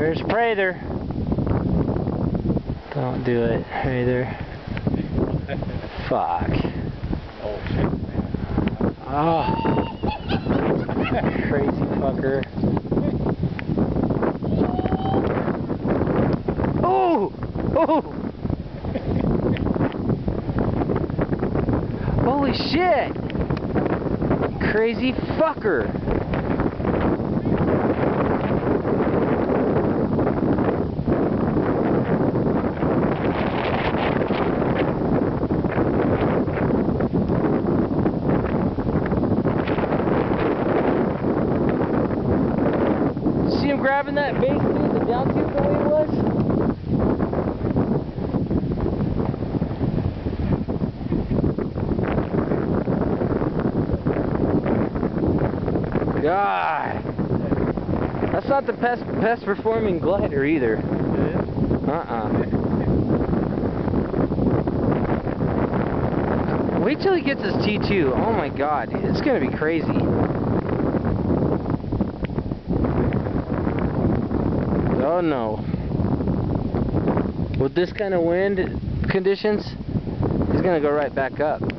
There's Prather. Don't do it, Prather. Fuck. Oh shit. Oh. Crazy fucker. Oh! Oh! Holy shit! Crazy fucker! See him grabbing that base tube, the down tube the way it was? God, that's not the best performing glider either. Wait till he gets his T2. Oh my God, it's gonna be crazy. Oh no. With this kind of wind conditions, he's gonna go right back up.